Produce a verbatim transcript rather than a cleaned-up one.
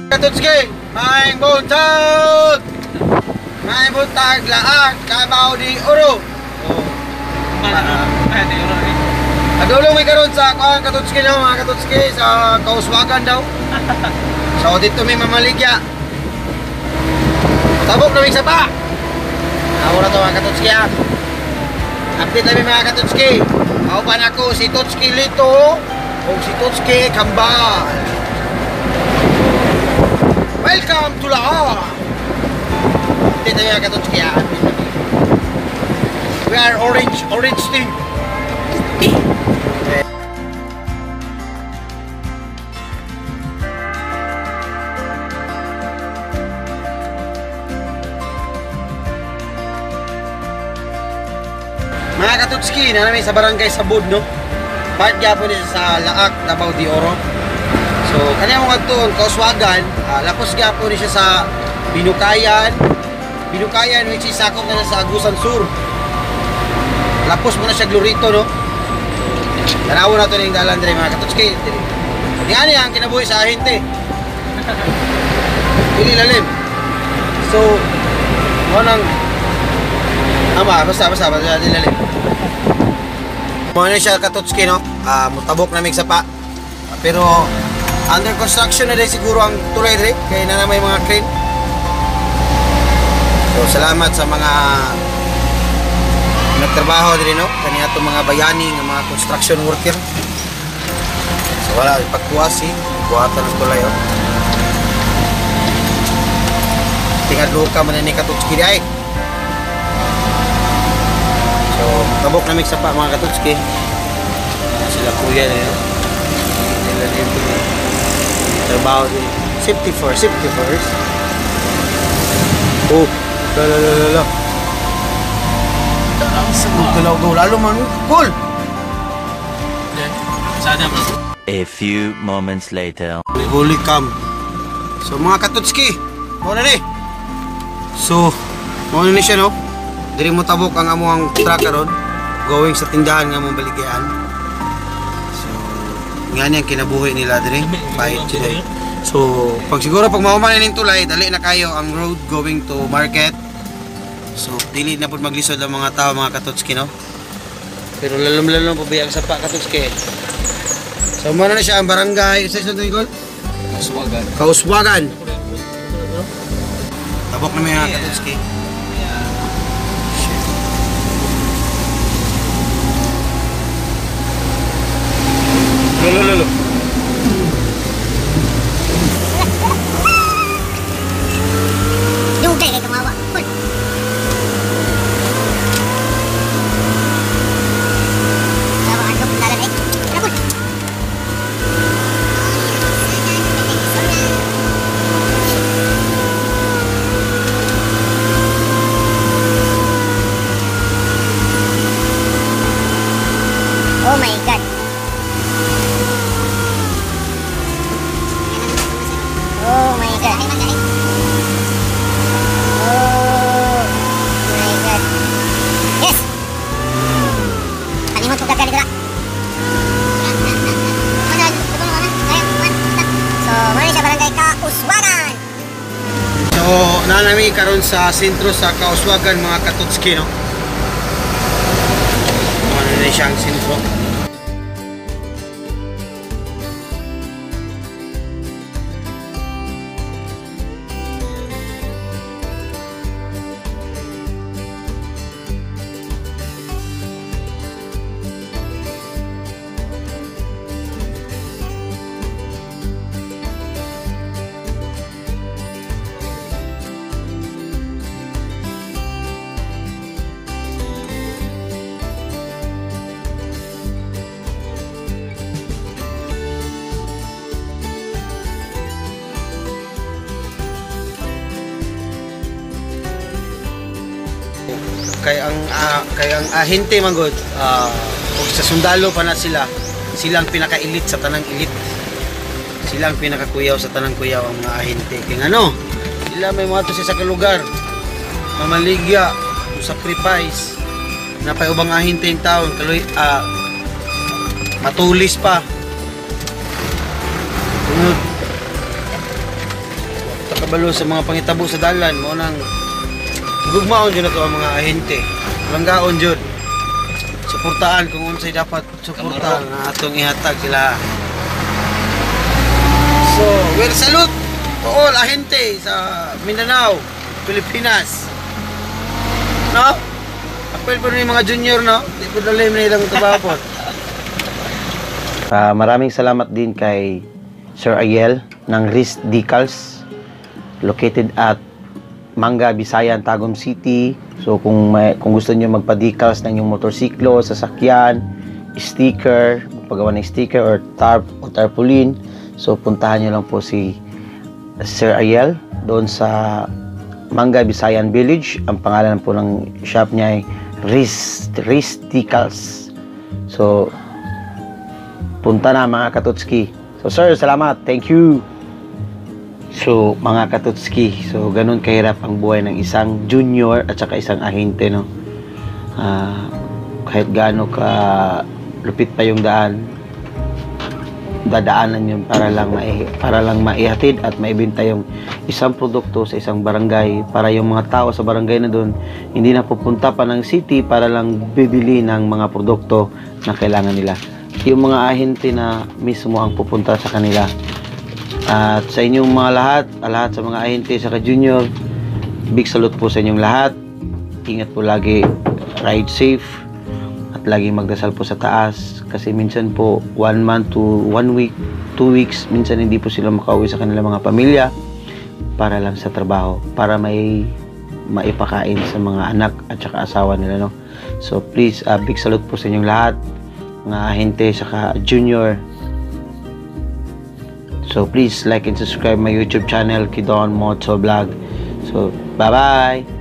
Katutski, may buntag! May buntag laak, Davao de Oro. Adulong may karon sa kuan Katutski daw, mga Katutski sa Kauswagan daw. So dito may mamaligya. Tabok na may sapa. Ako na to mga Katutski ha. Update namin mga Katutski. Kauban ako si Tutski Lito o si Tutski Kambal. Welcome to Laon! Update namin mga Katutski ha. We are orange, orange team. Mga Katutski, na namin sa barangay Sabud, no? Part gyapon niya sa Laak, Davao de Oro. So, kanya mga tuon, Kauswagan, uh, lapos gyapon niya sa Binukayan. Binukayan, which is sakop na sa Agusan Sur. Lapos mo na siya Glorito, no? Tanawo na ito na yung dalan din, mga Katutski. Yan yan, kinabuhi sa ahente. Pili lalim. So, mo nang ama, basta, basta, basta, dilalim. Mga na siya Katutski, no? Uh, mutabok na may sapa. Uh, pero, under construction na rin siguro ang tulay rin. Kaya na na may mga crane. So, salamat sa mga nagtrabaho din, no? Kanya itong mga bayani, ng mga construction worker. So, wala, pagkuwasi. Buhatan ng tulay, oh. Tingad luka man na ni Katutski di ay. So, tabok na mix pa mga Katutski. Sila kuya na yun. Sila na yung trabaho din. Safety first, safety first. Oh, lalalala. Galaw-gaw lalo man. Cool! A few moments later. Holy cam. So, mga Katutski, muna ni. So, muna ni siya, no? Diri mo tabok ang amuang truck karon going sa tindahan nga mong baligyan. So, nga niyan kinabuhi nila diri. Bait sila. So, pag siguro pag mauman ning tulay, dali na kayo ang road going to market. So, dili na pud maglisod ang mga tao, mga Katutski, no? Pero lalom-lalom po biyang sapa, Katutski. So, muna na siya ang barangay. Isa sa ito, Kauswagan. Kauswagan. Tabok na mga Katutski. Lolo, lolo. Dugay kay tumawa. Pul. Tawa ka ng dalan eh. Pul. Oh my God. Oh my God. Oh my God. Yes! Kalimot ko kagani ko na. So, muna siya barangay Kauswagan. So, nanami karon sa sentro sa Kauswagan, mga Katutski, no? Ano na siyang sentro? Kay ang uh, kay ang ahente man gud uh, og sa sundalo pa na sila, silang pinaka-elite sa tanang elite. Silang pinakakuyaw sa tanang kuyaw ang mga ahente. Kay ano, sila may mga to sa lugar. Mamaligya, sacrifice. Napay ubang ahente yung taon, kaloy uh, matulis pa. Tunod. kabalo sa mga pangitabo sa dalan mo nang gugmaon jud nato ang mga ahente. Langgaon jud. Suportahan kung unsay dapat suportahan na atong ihatag sila. So, we'll salute to all ahente sa Mindanao, Pilipinas. No? Apel po rin yung mga junior, no? Di po dalim na ilang trabaho po. Uh, maraming salamat din kay Sir Ariel ng Riz Decals located at Manga, Bisayan, Tagum City. So kung may, kung gusto niyo magpa-decals ng yung motorsiklo, sasakyan, sticker, paggawa ng sticker or tarp o tarpaulin, so puntahan niyo lang po si Sir Ariel doon sa Manga, Bisayan Village. Ang pangalan po ng shop niya ay Riz, Riz Decals. So punta na mga Katutski. So sir, salamat. Thank you. So mga Katutski, so ganun kahirap ang buhay ng isang junior at saka isang ahente, no. Uh, kahit gaano ka lupit pa yung daan, dadaanan yun para lang mai para lang maihatid at maibenta yung isang produkto sa isang barangay, para yung mga tao sa barangay na doon hindi na pupunta pa ng city para lang bibili ng mga produkto na kailangan nila. Yung mga ahente na mismo ang pupunta sa kanila. At sa inyong mga lahat, lahat sa mga ahente sa ka-junior, big salute po sa inyong lahat. Ingat po lagi, ride safe, at lagi magdasal po sa taas. Kasi minsan po, one month to one week, two weeks, minsan hindi po sila makauwi sa kanilang mga pamilya para lang sa trabaho, para may maipakain sa mga anak at saka asawa nila, no? So please, uh, big salute po sa inyong lahat, mga ahente saka junior. So please like and subscribe my YouTube channel, Kidon Moto Vlog. So bye bye.